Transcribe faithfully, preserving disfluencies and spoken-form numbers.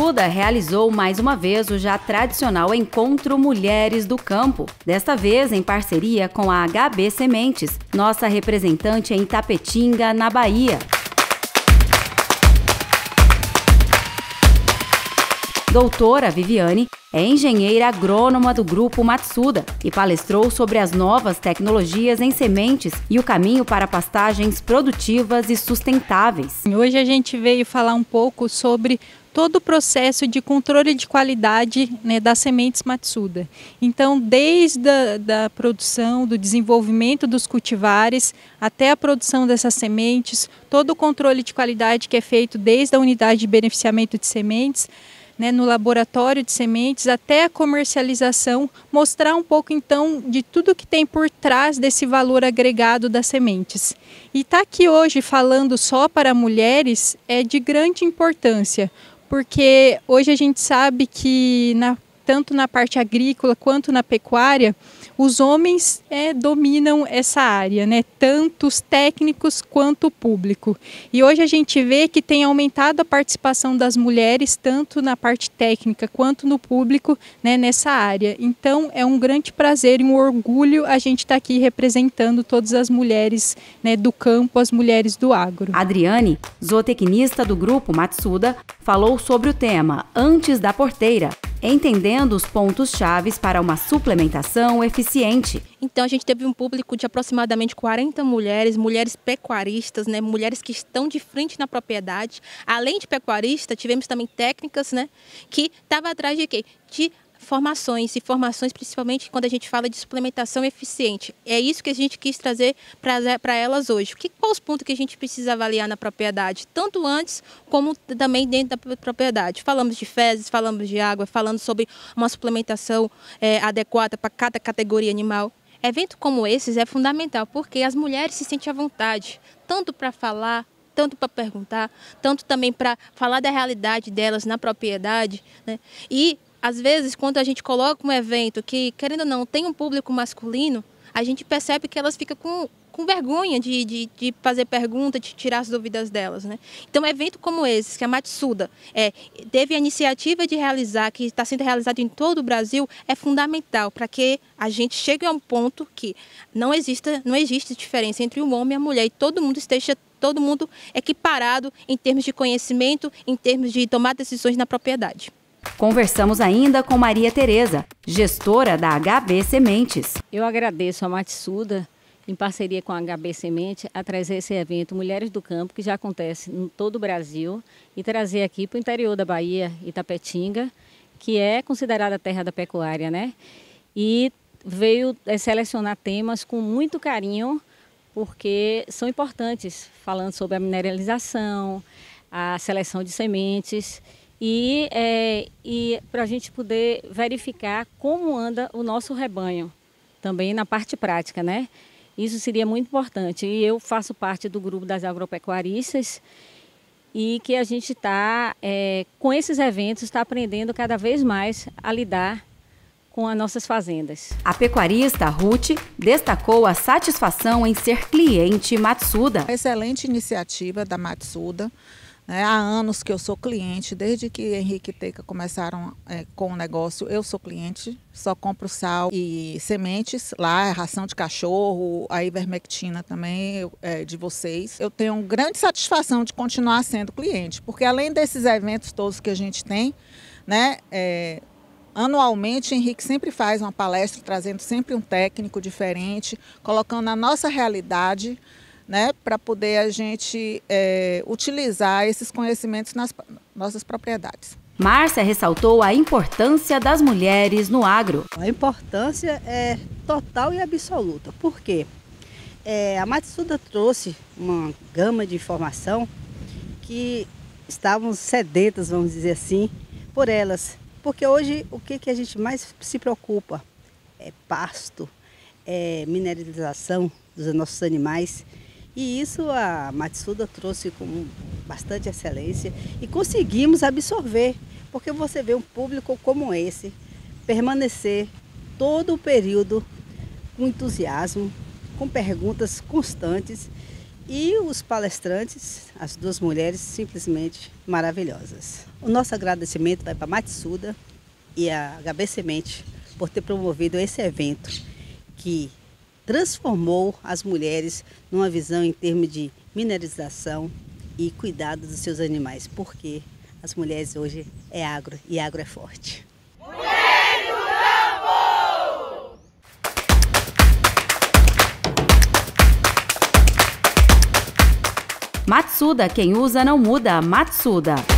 Matsuda realizou mais uma vez o já tradicional encontro Mulheres do Campo, desta vez em parceria com a H B Sementes, nossa representante em Itapetinga, na Bahia. Doutora Viviane é engenheira agrônoma do Grupo Matsuda e palestrou sobre as novas tecnologias em sementes e o caminho para pastagens produtivas e sustentáveis. Hoje a gente veio falar um pouco sobre todo o processo de controle de qualidade, né, das sementes Matsuda. Então, desde a da produção, do desenvolvimento dos cultivares, até a produção dessas sementes, todo o controle de qualidade que é feito desde a unidade de beneficiamento de sementes, né, no laboratório de sementes, até a comercialização, mostrar um pouco então de tudo que tem por trás desse valor agregado das sementes. E estar aqui hoje falando só para mulheres é de grande importância, porque hoje a gente sabe que na, tanto na parte agrícola quanto na pecuária, os homens é, dominam essa área, né? Tanto os técnicos quanto o público. E hoje a gente vê que tem aumentado a participação das mulheres, tanto na parte técnica quanto no público, né, nessa área. Então é um grande prazer e um orgulho a gente estar aqui representando todas as mulheres, né, do campo, as mulheres do agro. Adriane, zootecnista do Grupo Matsuda, falou sobre o tema Antes da Porteira, entendendo os pontos chaves para uma suplementação eficiente. Então a gente teve um público de aproximadamente quarenta mulheres, mulheres pecuaristas, né, mulheres que estão de frente na propriedade. Além de pecuarista, tivemos também técnicas, né, que estavam atrás de quê? De formações, e formações principalmente quando a gente fala de suplementação eficiente. É isso que a gente quis trazer para elas hoje. Que, quais os pontos que a gente precisa avaliar na propriedade, tanto antes como também dentro da propriedade. Falamos de fezes, falamos de água, falando sobre uma suplementação é, adequada para cada categoria animal. Evento como esses é fundamental, porque as mulheres se sentem à vontade, tanto para falar, tanto para perguntar, tanto também para falar da realidade delas na propriedade, né? E às vezes, quando a gente coloca um evento que, querendo ou não, tem um público masculino, a gente percebe que elas ficam com, com vergonha de, de, de fazer pergunta, de tirar as dúvidas delas, né? Então, um evento como esse, que a Matsuda é, teve a iniciativa de realizar, que está sendo realizado em todo o Brasil, é fundamental para que a gente chegue a um ponto que não, exista, não existe diferença entre o homem e a mulher e todo mundo esteja todo mundo equiparado em termos de conhecimento, em termos de tomar decisões na propriedade. Conversamos ainda com Maria Tereza, gestora da H B Sementes. Eu agradeço a Matsuda, em parceria com a H B Semente, a trazer esse evento Mulheres do Campo, que já acontece em todo o Brasil, e trazer aqui para o interior da Bahia, Itapetinga, que é considerada a terra da pecuária, né? E veio é, selecionar temas com muito carinho, porque são importantes, falando sobre a mineralização, a seleção de sementes, e, é, e para a gente poder verificar como anda o nosso rebanho, também na parte prática, né? Isso seria muito importante. E eu faço parte do grupo das agropecuaristas e que a gente está, é, com esses eventos, está aprendendo cada vez mais a lidar com as nossas fazendas. A pecuarista Ruth destacou a satisfação em ser cliente Matsuda. Excelente iniciativa da Matsuda. É, há anos que eu sou cliente, desde que Henrique e Teca começaram é, com o negócio, eu sou cliente, só compro sal e sementes lá, ração de cachorro, a ivermectina também é, de vocês. Eu tenho grande satisfação de continuar sendo cliente, porque além desses eventos todos que a gente tem, né, é, anualmente Henrique sempre faz uma palestra, trazendo sempre um técnico diferente, colocando a nossa realidade, né, para poder a gente é, utilizar esses conhecimentos nas nossas propriedades. Márcia ressaltou a importância das mulheres no agro. A importância é total e absoluta. Por quê? É, a Matsuda trouxe uma gama de informação que estávamos sedentas, vamos dizer assim, por elas. Porque hoje o que, que a gente mais se preocupa é pasto, é mineralização dos nossos animais. E isso a Matsuda trouxe com bastante excelência e conseguimos absorver, porque você vê um público como esse permanecer todo o período com entusiasmo, com perguntas constantes E os palestrantes, as duas mulheres simplesmente maravilhosas. O nosso agradecimento vai para a Matsuda e a H B Semente por ter promovido esse evento que transformou as mulheres numa visão em termos de mineralização e cuidado dos seus animais, porque as mulheres hoje é agro e agro é forte. Matsuda, quem usa não muda. Matsuda.